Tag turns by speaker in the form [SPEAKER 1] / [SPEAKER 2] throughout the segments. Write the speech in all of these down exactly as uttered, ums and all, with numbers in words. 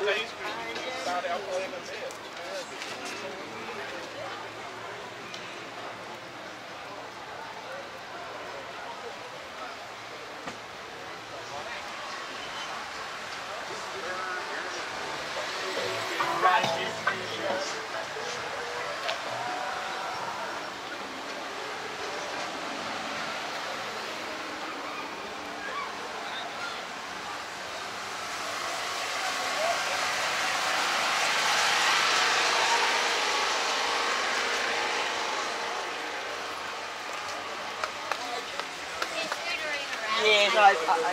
[SPEAKER 1] Yes, I, I, I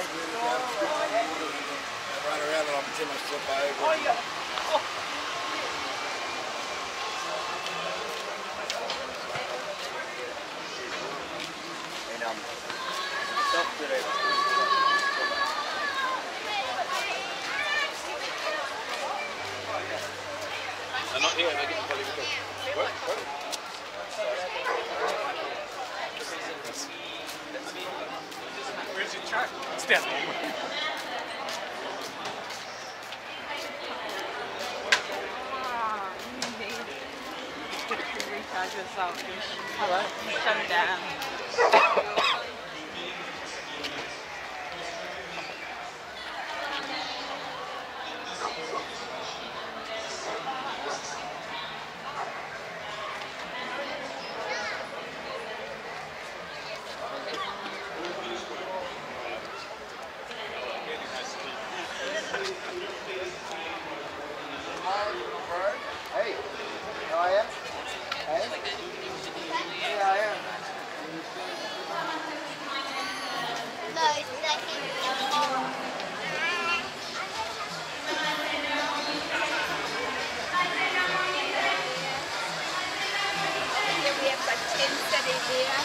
[SPEAKER 2] run around and I'm too much flip over.
[SPEAKER 1] Oh, yeah. Oh. And um, stop today.
[SPEAKER 2] They're not here, they didn't tell you to go. What? What? Where's your track? It's down there.
[SPEAKER 3] Recharge yourself. Hello? Shut it down.
[SPEAKER 1] Hey, how are you? Hey? Yeah, I am.
[SPEAKER 4] We have got ten studies here.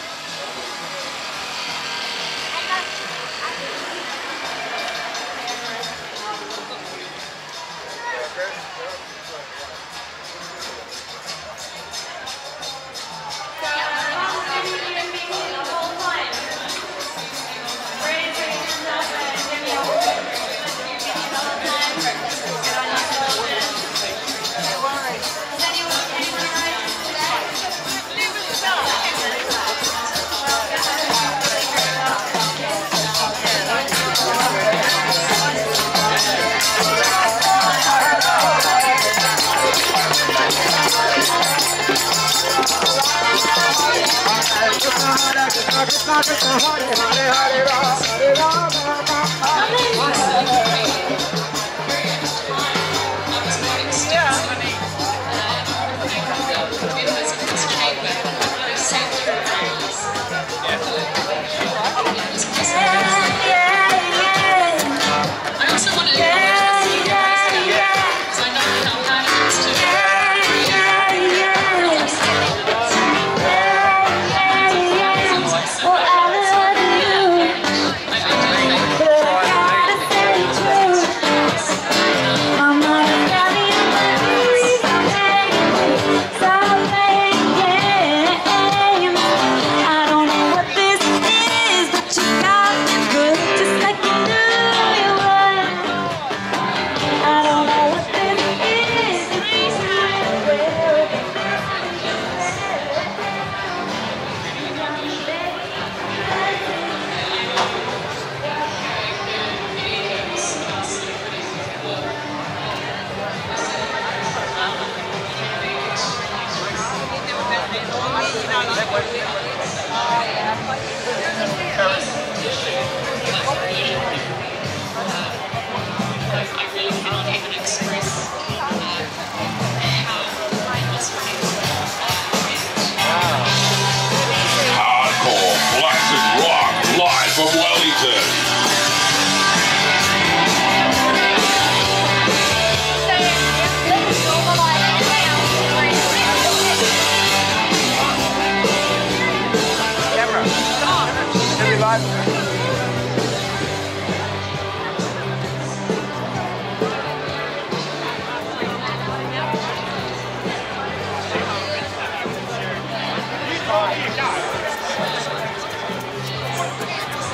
[SPEAKER 5] Hardcore classic rock live from Wellington.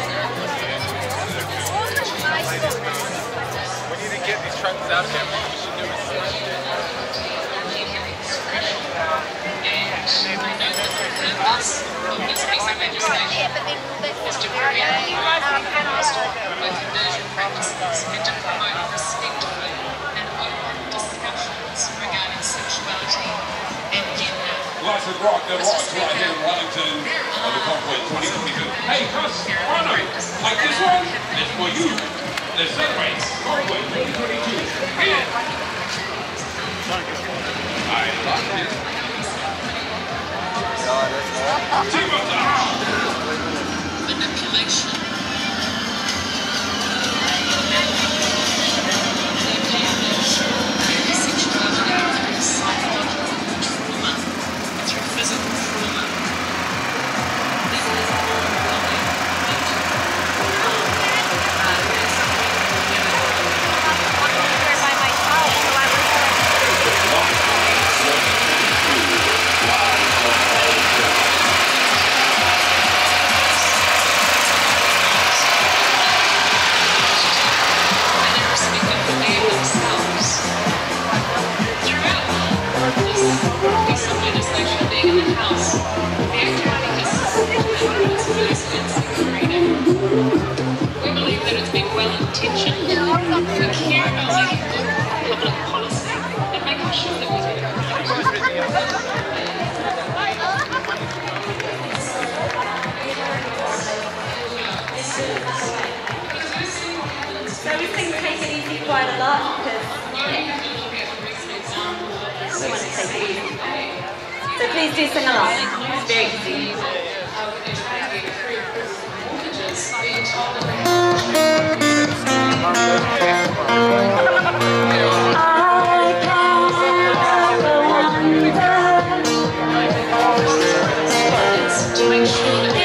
[SPEAKER 2] We need to get these trucks out there.
[SPEAKER 6] This piece of legislation is to prevent both inversion practices and to promote respectful and open discussions regarding sexuality and gender.
[SPEAKER 5] Classic rock, the rocks right here in Wellington on the Convoy twenty twenty-two. Hey, Chris, Rano, like this one, it's for you. The celebrate Convoy twenty twenty-two. Here. I love it.
[SPEAKER 6] Manipulation. Sexuality through psychological trauma, through physical trauma. This is overwhelming. We believe that it's been well intentioned for accumulating public policy and making sure that we do
[SPEAKER 3] So we can take it easy quite a lot because we want to take it easy. So please do sing along. It's very easy. To make sure that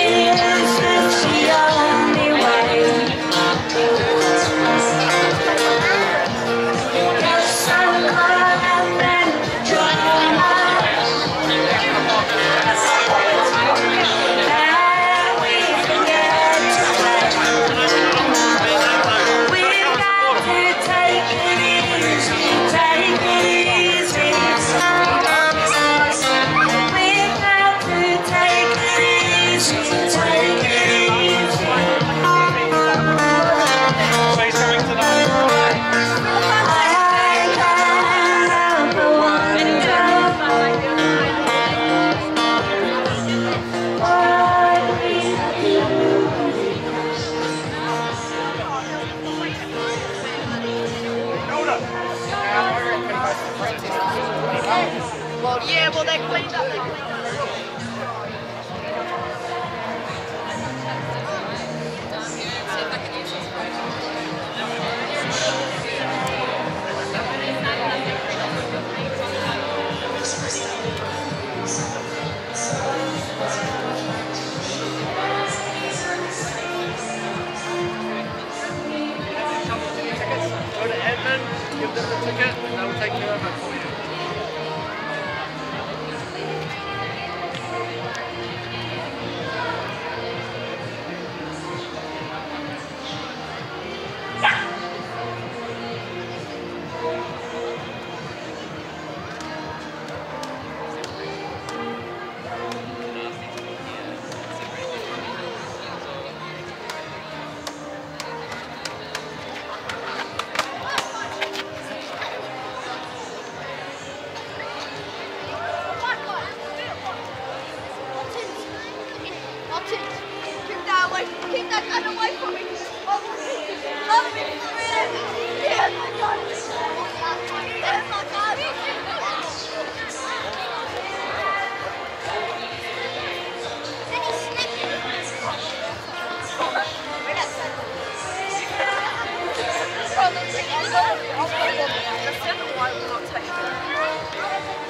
[SPEAKER 4] Well, yeah, well, they cleaned up, they cleaned up.
[SPEAKER 1] Go to admin, give them the ticket, and they'll take care of it for you.
[SPEAKER 4] Keep that away, keep that gun away from me. Oh, love me, friend. Yes, my God. Yes, my God. The second one will not take it.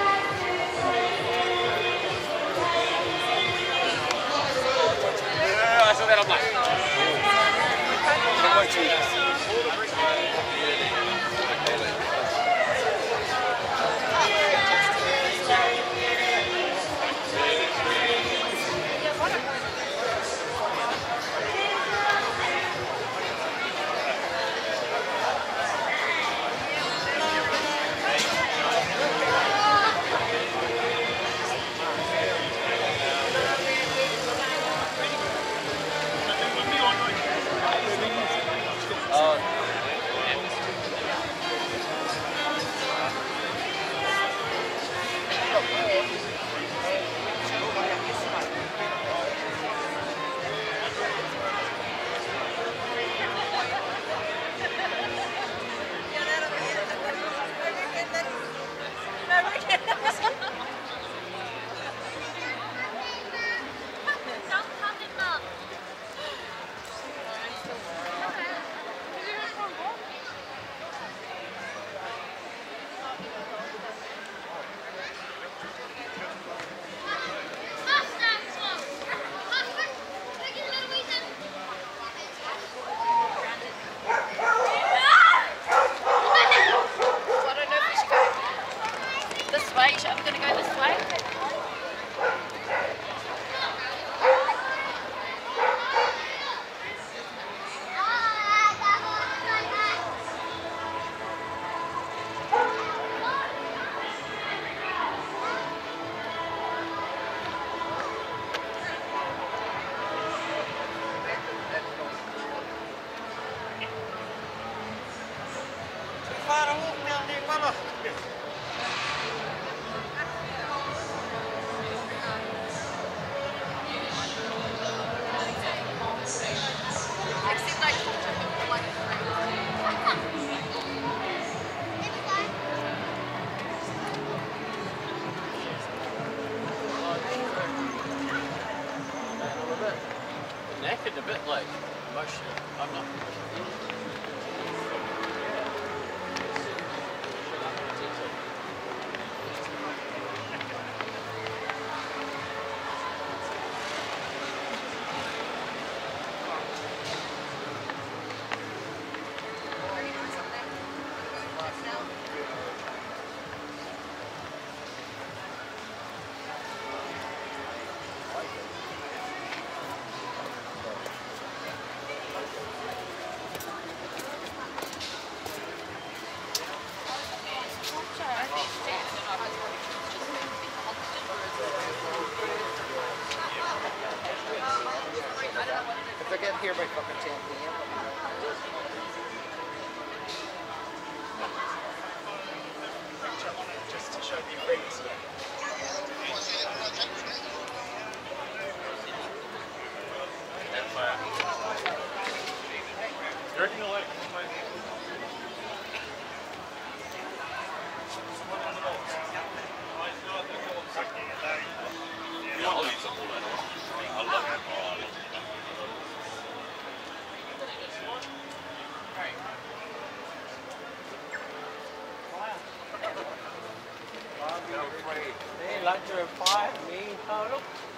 [SPEAKER 1] Yeah.
[SPEAKER 7] Knackered a bit, like emotionally. I'm not.
[SPEAKER 1] If they get here by fucking ten P M
[SPEAKER 2] Just to show the friends. You reckon you'll like
[SPEAKER 5] Yeah, I'll use the ball then. I love it.
[SPEAKER 7] Hey, like to reply, me, total.